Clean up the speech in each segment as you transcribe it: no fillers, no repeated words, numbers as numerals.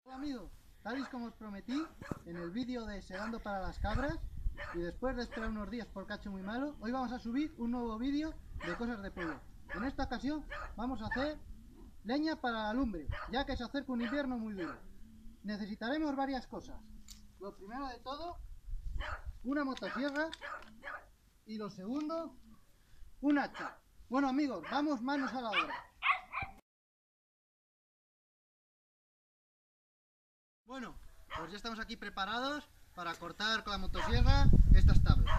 Hola amigos, tal y como os prometí en el vídeo de segando para las cabras, y después de esperar unos días por cacho muy malo, hoy vamos a subir un nuevo vídeo de cosas de pueblo. En esta ocasión vamos a hacer leña para la lumbre, ya que se acerca un invierno muy duro. Necesitaremos varias cosas. Lo primero de todo, una motosierra, y lo segundo, un hacha. Bueno amigos, vamos manos a la obra. Bueno, pues ya estamos aquí preparados para cortar con la motosierra estas tablas.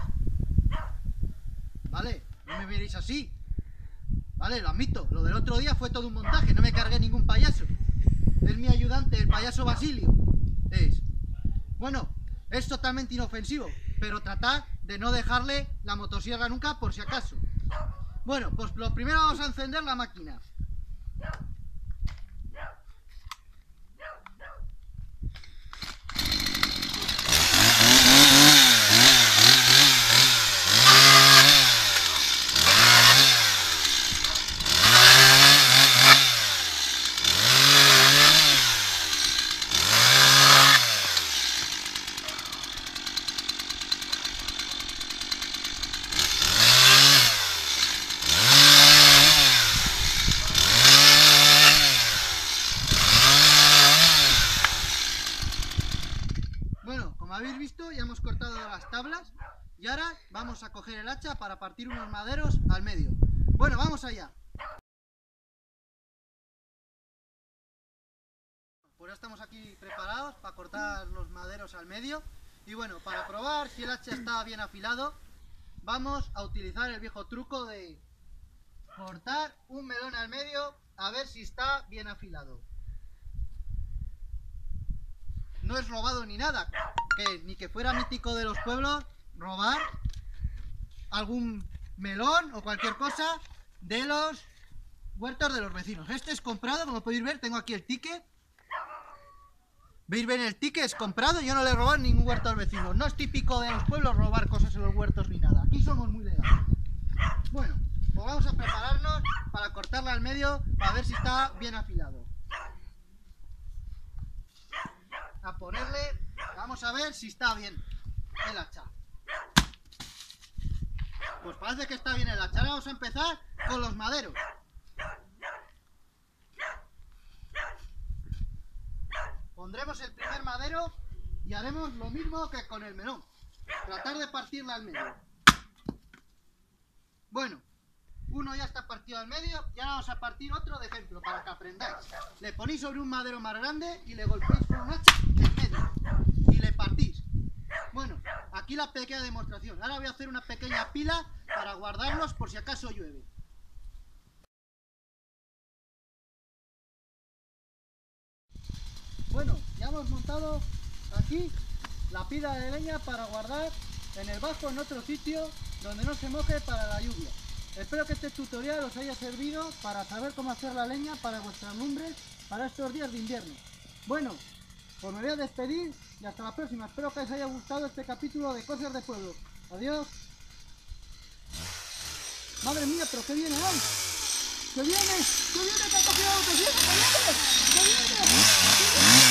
Vale, no me veréis así. Vale, lo admito, lo del otro día fue todo un montaje, no me cargué ningún payaso. Es mi ayudante, el payaso Basilio. Bueno, es totalmente inofensivo, pero tratad de no dejarle la motosierra nunca por si acaso. Bueno, pues lo primero vamos a encender la máquina. Bueno, como habéis visto, ya hemos cortado las tablas y ahora vamos a coger el hacha para partir unos maderos al medio. Bueno, vamos allá. Pues ya estamos aquí preparados para cortar los maderos al medio. Y bueno, para probar si el hacha está bien afilado, vamos a utilizar el viejo truco de cortar un melón al medio a ver si está bien afilado. No es robado ni nada, ni que fuera mítico de los pueblos robar algún melón o cualquier cosa de los huertos de los vecinos. Este es comprado, como podéis ver, tengo aquí el ticket. ¿Veis bien el ticket? Es comprado, yo no le he robado ningún huerto al vecino. No es típico de los pueblos robar cosas en los huertos ni nada. Aquí somos muy legales. Bueno, pues vamos a prepararnos para cortarla al medio para ver si está bien afilado. A ponerle, vamos a ver si está bien el hacha. Pues parece que está bien el hacha. Ahora vamos a empezar con los maderos. Pondremos el primer madero y haremos lo mismo que con el melón. Tratar de partirla al medio. Bueno, uno ya está partido al medio y ahora vamos a partir otro de ejemplo para que aprendáis. Le ponéis sobre un madero más grande y le golpeáis con un hacha en medio y le partís. Bueno, aquí la pequeña demostración. Ahora voy a hacer una pequeña pila para guardarlos por si acaso llueve. Bueno, ya hemos montado aquí la pila de leña para guardar en el bajo en otro sitio donde no se moje para la lluvia. Espero que este tutorial os haya servido para saber cómo hacer la leña para vuestras lumbres para estos días de invierno. Bueno, pues me voy a despedir y hasta la próxima. Espero que os haya gustado este capítulo de Cosas de Pueblo. Adiós. Madre mía, pero ¿qué viene hoy? ¡Que viene! ¡Que viene! ¡Que ha cogido! ¡Que viene! ¡Que viene! ¡Que viene!